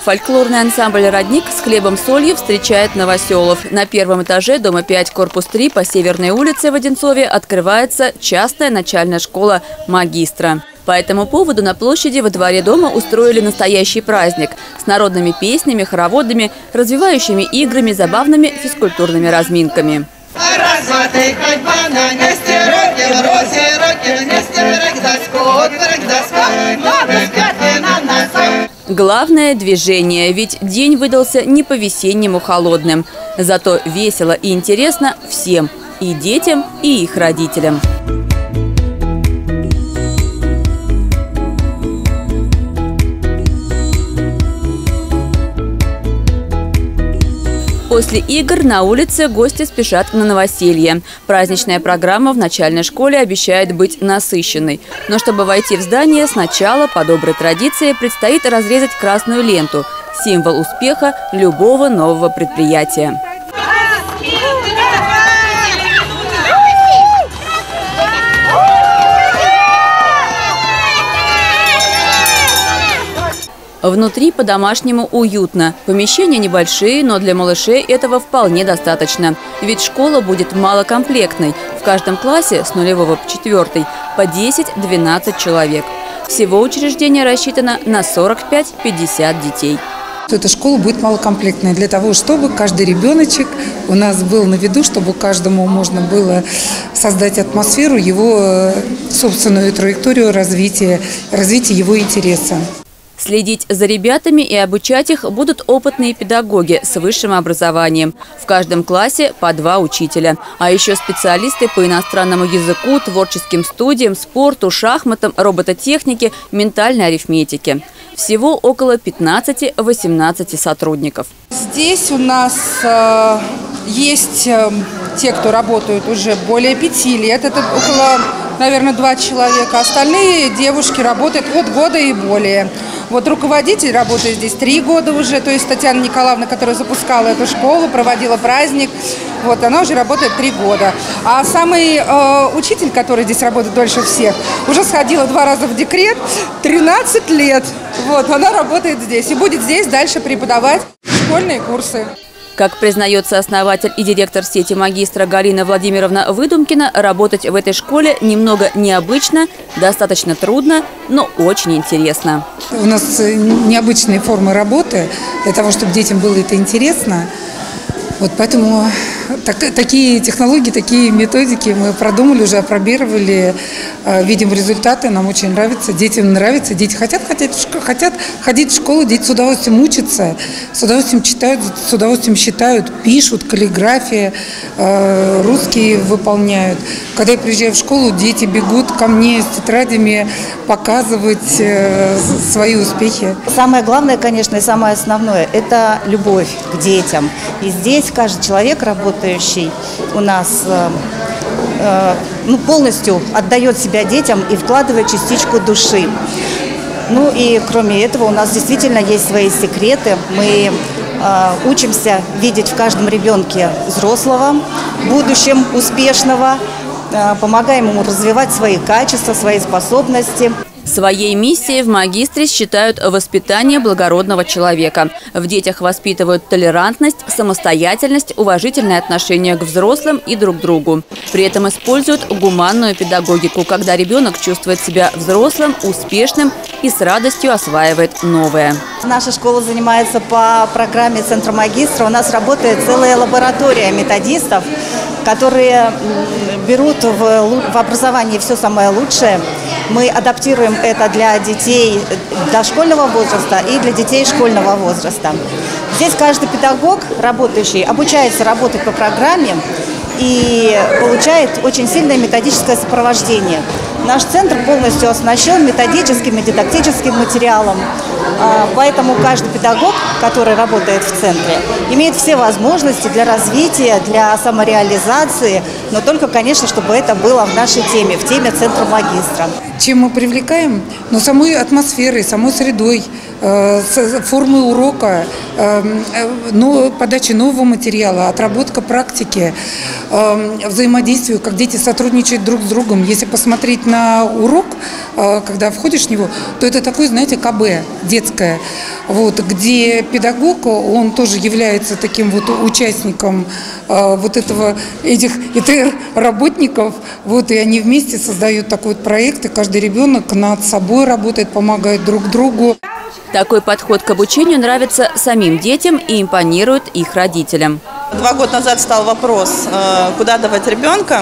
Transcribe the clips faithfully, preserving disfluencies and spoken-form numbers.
Фольклорный ансамбль «Родник» с хлебом-солью встречает новоселов. На первом этаже дома пять, корпус три по Северной улице в Одинцове открывается частная начальная школа «Магистра». По этому поводу на площади во дворе дома устроили настоящий праздник с народными песнями, хороводами, развивающими играми, забавными физкультурными разминками. Главное – движение, ведь день выдался не по-весеннему холодным. Зато весело и интересно всем – и детям, и их родителям. После игр на улице гости спешат на новоселье. Праздничная программа в начальной школе обещает быть насыщенной. Но чтобы войти в здание, сначала, по доброй традиции, предстоит разрезать красную ленту – символ успеха любого нового предприятия. Внутри по-домашнему уютно. Помещения небольшие, но для малышей этого вполне достаточно. Ведь школа будет малокомплектной. В каждом классе с нулевого по четвертый по десять-двенадцать человек. Всего учреждение рассчитано на сорок пять — пятьдесят детей. Эта школа будет малокомплектной для того, чтобы каждый ребеночек у нас был на виду, чтобы каждому можно было создать атмосферу, его собственную траекторию развития, развития его интереса. Следить за ребятами и обучать их будут опытные педагоги с высшим образованием. В каждом классе по два учителя. А еще специалисты по иностранному языку, творческим студиям, спорту, шахматам, робототехнике, ментальной арифметике. Всего около пятнадцати-восемнадцати сотрудников. Здесь у нас э, есть э, те, кто работают уже более пяти лет. Это около, наверное, два человека. Остальные девушки работают от года и более. Вот руководитель работает здесь три года уже, то есть Татьяна Николаевна, которая запускала эту школу, проводила праздник, вот она уже работает три года. А самый э, учитель, который здесь работает дольше всех, уже сходила два раза в декрет, тринадцать лет. Вот она работает здесь и будет здесь дальше преподавать школьные курсы. Как признается основатель и директор сети «Магистра» Галина Владимировна Выдумкина, работать в этой школе немного необычно, достаточно трудно, но очень интересно. У нас необычные формы работы для того, чтобы детям было это интересно. Вот поэтому так, такие технологии, такие методики мы продумали, уже опробировали, видим результаты, нам очень нравится, детям нравится, дети хотят, хотят, хотят ходить в школу, дети с удовольствием учатся, с удовольствием читают, с удовольствием считают, пишут, каллиграфия, русские выполняют. Когда я приезжаю в школу, дети бегут ко мне с тетрадями показывать свои успехи. Самое главное, конечно, и самое основное – это любовь к детям. И здесь каждый человек, работающий у нас, э, э, ну, полностью отдает себя детям и вкладывает частичку души. Ну и кроме этого у нас действительно есть свои секреты. Мы э, учимся видеть в каждом ребенке взрослого, в будущем успешного, э, помогаем ему развивать свои качества, свои способности. Своей миссией в «Магистре» считают воспитание благородного человека. В детях воспитывают толерантность, самостоятельность, уважительное отношение к взрослым и друг другу. При этом используют гуманную педагогику, когда ребенок чувствует себя взрослым, успешным и с радостью осваивает новое. Наша школа занимается по программе Центра «Магистра». У нас работает целая лаборатория методистов, которые берут в, в образовании все самое лучшее. Мы адаптируем это для детей дошкольного возраста и для детей школьного возраста. Здесь каждый педагог, работающий, обучается работать по программе и получает очень сильное методическое сопровождение. Наш центр полностью оснащен методическим и дидактическим материалом, поэтому каждый педагог, который работает в центре, имеет все возможности для развития, для самореализации, но только, конечно, чтобы это было в нашей теме, в теме Центра «Магистра». Чем мы привлекаем? Ну, самой атмосферой, самой средой формы урока, но подача нового материала, отработка практики, взаимодействию, как дети сотрудничают друг с другом. Если посмотреть на урок, когда входишь в него, то это такое, знаете, ка бэ детское, вот, где педагог, он тоже является таким вот участником вот этого, этих и тэ эр-работников, вот, и они вместе создают такой вот проект, и каждый ребенок над собой работает, помогает друг другу. Такой подход к обучению нравится самим детям и импонирует их родителям. Два года назад стал вопрос, куда давать ребенка.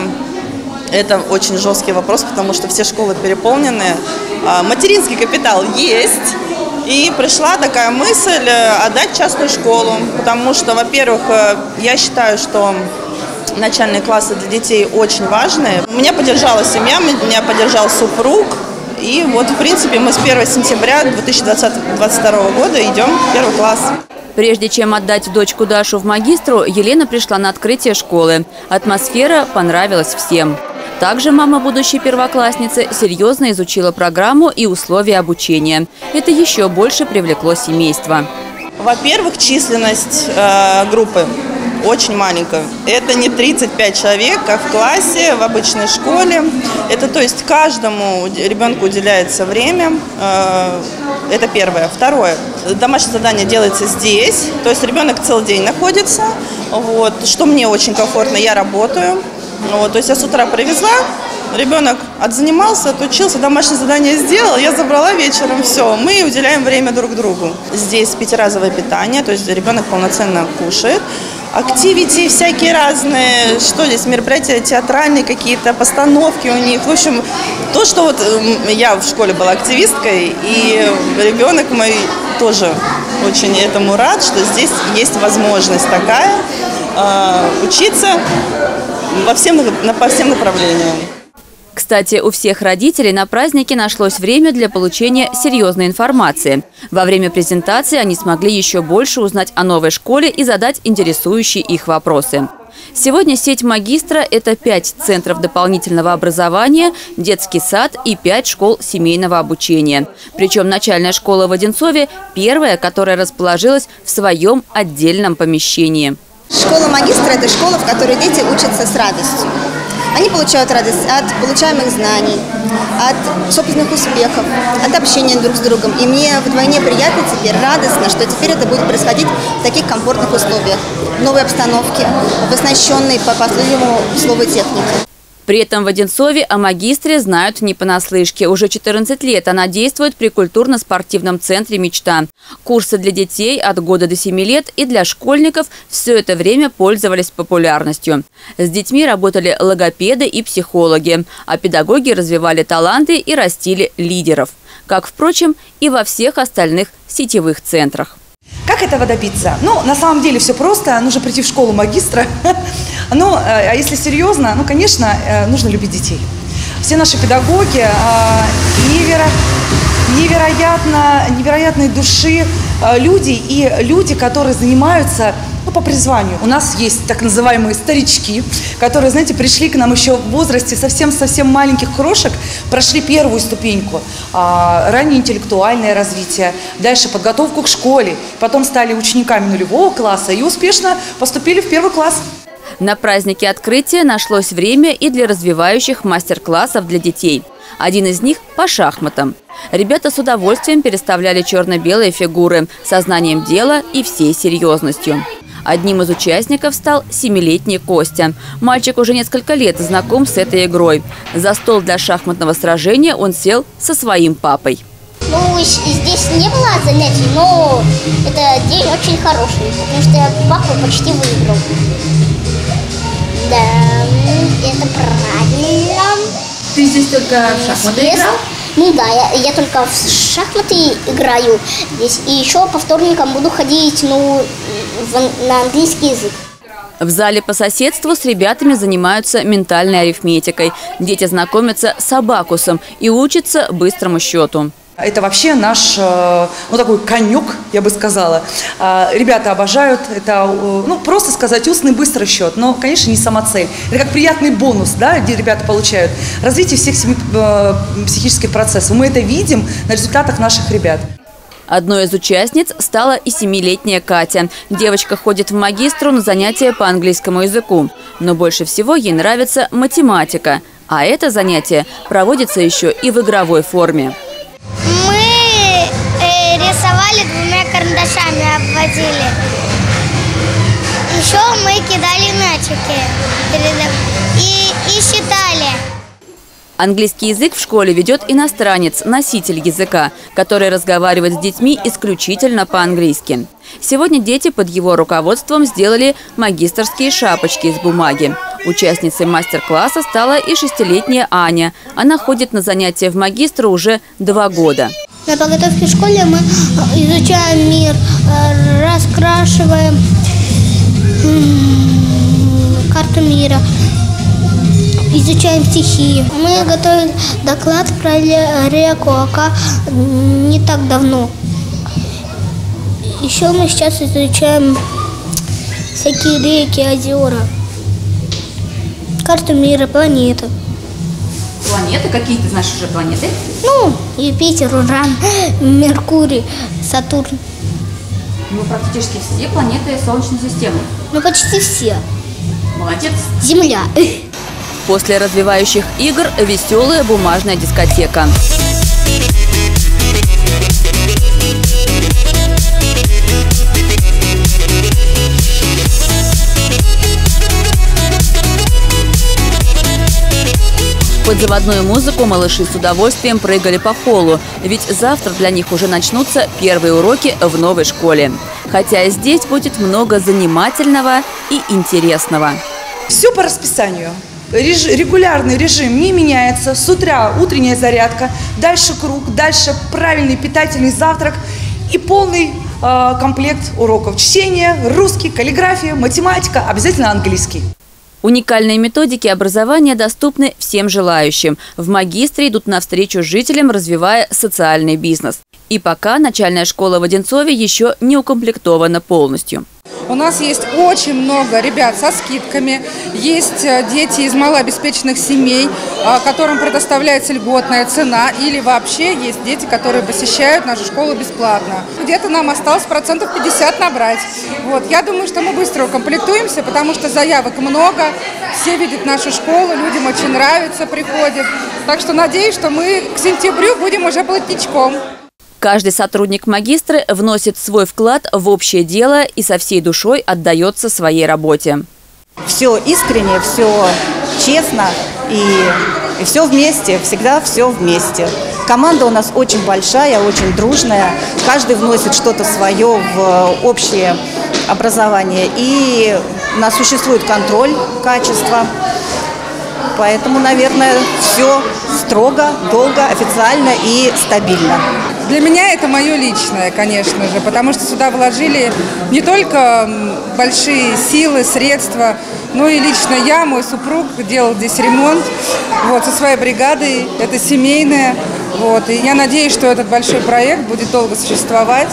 Это очень жесткий вопрос, потому что все школы переполнены. Материнский капитал есть. И пришла такая мысль отдать частную школу, потому что, во-первых, я считаю, что начальные классы для детей очень важные. Меня поддержала семья, меня поддержал супруг. И вот, в принципе, мы с первого сентября две тысячи двадцать второго года идем в первый класс. Прежде чем отдать дочку Дашу в магистру, Елена пришла на открытие школы. Атмосфера понравилась всем. Также мама будущей первоклассницы серьезно изучила программу и условия обучения. Это еще больше привлекло семейство. Во-первых, численность э, группы очень маленькая. Это не тридцать пять человек, как в классе, в обычной школе. Это, то есть, каждому ребенку уделяется время. Э, это первое. Второе. Домашнее задание делается здесь. То есть ребенок целый день находится. Вот, что мне очень комфортно, я работаю. Вот, то есть я с утра привезла, ребенок отзанимался, отучился, домашнее задание сделал, я забрала вечером, все, мы уделяем время друг другу. Здесь пятиразовое питание, то есть ребенок полноценно кушает. Активити всякие разные, что здесь, мероприятия театральные какие-то, постановки у них. В общем, то, что вот я в школе была активисткой, и ребенок мой тоже очень этому рад, что здесь есть возможность такая э, учиться во всем, по всем направлениям. Кстати, у всех родителей на празднике нашлось время для получения серьезной информации. Во время презентации они смогли еще больше узнать о новой школе и задать интересующие их вопросы. Сегодня сеть магистра – это пять центров дополнительного образования, детский сад и пять школ семейного обучения. Причем начальная школа в Одинцове – первая, которая расположилась в своем отдельном помещении. Школа магистра – это школа, в которой дети учатся с радостью. Они получают радость от получаемых знаний, от собственных успехов, от общения друг с другом. И мне вдвойне приятно теперь, радостно, что теперь это будет происходить в таких комфортных условиях, в новой обстановке, в оснащенной по последнему слову технике. При этом в Одинцове о магистре знают не понаслышке. Уже четырнадцать лет она действует при культурно-спортивном центре «Мечта». Курсы для детей от года до семи лет и для школьников все это время пользовались популярностью. С детьми работали логопеды и психологи, а педагоги развивали таланты и растили лидеров. Как, впрочем, и во всех остальных сетевых центрах. Как этого добиться? Ну, на самом деле все просто. Нужно прийти в школу магистра. Ну, а если серьезно, ну, конечно, нужно любить детей. Все наши педагоги неверо... невероятно, невероятной души люди и люди, которые занимаются, ну, по призванию. У нас есть так называемые старички, которые, знаете, пришли к нам еще в возрасте совсем-совсем маленьких крошек, прошли первую ступеньку, а, ранее интеллектуальное развитие, дальше подготовку к школе, потом стали учениками нулевого класса и успешно поступили в первый класс. На празднике открытия нашлось время и для развивающих мастер-классов для детей. Один из них по шахматам. Ребята с удовольствием переставляли черно-белые фигуры, сознанием дела и всей серьезностью. Одним из участников стал семилетний Костя. Мальчик уже несколько лет знаком с этой игрой. За стол для шахматного сражения он сел со своим папой. Ну, здесь не было занятий, но это день очень хороший, потому что папа почти выиграл. Да, это правильно. Ты здесь только в шахматы здесь... играл? Ну да, я, я только в шахматы играю здесь. И еще по вторникам буду ходить, ну, в, на английский язык. В зале по соседству с ребятами занимаются ментальной арифметикой. Дети знакомятся с абакусом и учатся быстрому счету. Это вообще наш, ну, такой конек, я бы сказала. Ребята обожают, это, ну, просто сказать, устный быстрый счет, но, конечно, не самоцель. Это как приятный бонус, да, где ребята получают развитие всех семи психических процессов. Мы это видим на результатах наших ребят. Одной из участниц стала и семилетняя Катя. Девочка ходит в магистру на занятия по английскому языку. Но больше всего ей нравится математика. А это занятие проводится еще и в игровой форме. Мы э, рисовали двумя карандашами, обводили. Еще мы кидали мячики и, и считали. Английский язык в школе ведет иностранец, носитель языка, который разговаривает с детьми исключительно по-английски. Сегодня дети под его руководством сделали магистерские шапочки из бумаги. Участницей мастер-класса стала и шестилетняя Аня. Она ходит на занятия в магистру уже два года. На подготовке в школе мы изучаем мир, раскрашиваем карту мира, изучаем стихи. Мы готовим доклад про реку Ока не так давно. Еще мы сейчас изучаем всякие реки, озера, карту мира, планеты. Планеты? Какие ты знаешь уже планеты? Ну, Юпитер, Уран, Меркурий, Сатурн. Ну, практически все планеты Солнечной системы. Ну, почти все. Молодец. Земля. После развивающих игр веселая бумажная дискотека. Под заводную музыку малыши с удовольствием прыгали по холлу, ведь завтра для них уже начнутся первые уроки в новой школе. Хотя и здесь будет много занимательного и интересного. Все по расписанию. Реж... Регулярный режим не меняется. С утра утренняя зарядка, дальше круг, дальше правильный питательный завтрак и полный э, комплект уроков. Чтение, русский, каллиграфия, математика, обязательно английский. Уникальные методики образования доступны всем желающим. В магистре идут навстречу жителям, развивая социальный бизнес. И пока начальная школа в Одинцове еще не укомплектована полностью. У нас есть очень много ребят со скидками, есть дети из малообеспеченных семей, которым предоставляется льготная цена, или вообще есть дети, которые посещают нашу школу бесплатно. Где-то нам осталось процентов пятьдесят набрать. Вот. Я думаю, что мы быстро укомплектуемся, потому что заявок много, все видят нашу школу, людям очень нравится, приходят. Так что надеюсь, что мы к сентябрю будем уже плотничком. Каждый сотрудник магистры вносит свой вклад в общее дело и со всей душой отдается своей работе. Все искренне, все честно и, и все вместе, всегда все вместе. Команда у нас очень большая, очень дружная. Каждый вносит что-то свое в общее образование. И у нас существует контроль качества. Поэтому, наверное, все строго, долго, официально и стабильно. Для меня это мое личное, конечно же, потому что сюда вложили не только большие силы, средства, но и лично я, мой супруг делал здесь ремонт вот, со своей бригадой, это семейное. Вот, и я надеюсь, что этот большой проект будет долго существовать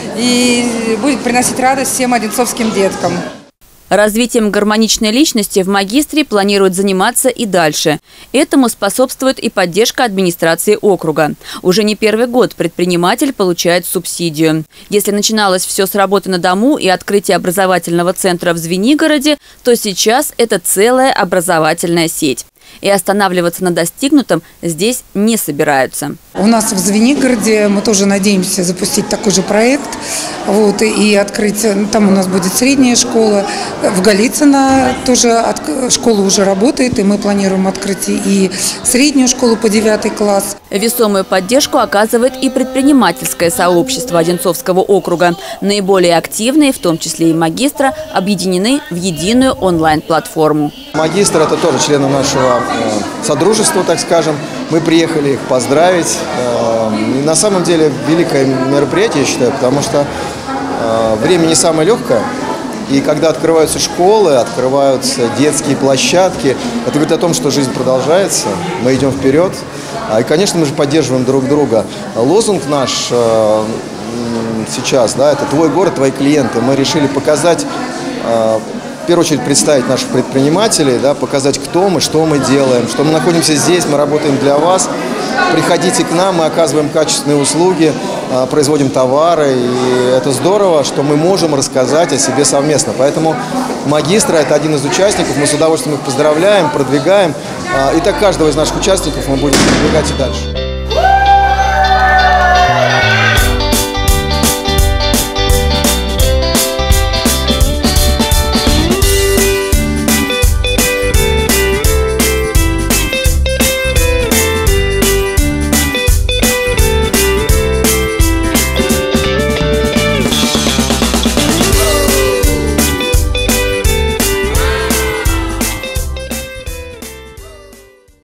и будет приносить радость всем одинцовским деткам. Развитием гармоничной личности в магистре планируют заниматься и дальше. Этому способствует и поддержка администрации округа. Уже не первый год предприниматель получает субсидию. Если начиналось все с работы на дому и открытия образовательного центра в Звенигороде, то сейчас это целая образовательная сеть. И останавливаться на достигнутом здесь не собираются. У нас в Звенигороде мы тоже надеемся запустить такой же проект. Вот, и открыть, там у нас будет средняя школа. В Голицыно тоже от, школа уже работает, и мы планируем открыть и среднюю школу по девятый класс. Весомую поддержку оказывает и предпринимательское сообщество Одинцовского округа. Наиболее активные, в том числе и магистра, объединены в единую онлайн-платформу. Магистр – это тоже члены нашего э, содружества, так скажем. Мы приехали их поздравить. Э, и на самом деле великое мероприятие, я считаю, потому что э, время не самое легкое. И когда открываются школы, открываются детские площадки, это говорит о том, что жизнь продолжается, мы идем вперед. И, конечно, мы же поддерживаем друг друга. Лозунг наш э, сейчас, да, это «Твой город, твои клиенты». Мы решили показать, э, в первую очередь представить наших предпринимателей, да, показать, кто мы, что мы делаем, что мы находимся здесь, мы работаем для вас. Приходите к нам, мы оказываем качественные услуги, производим товары, и это здорово, что мы можем рассказать о себе совместно. Поэтому магистра – это один из участников, мы с удовольствием их поздравляем, продвигаем, и так каждого из наших участников мы будем продвигать и дальше.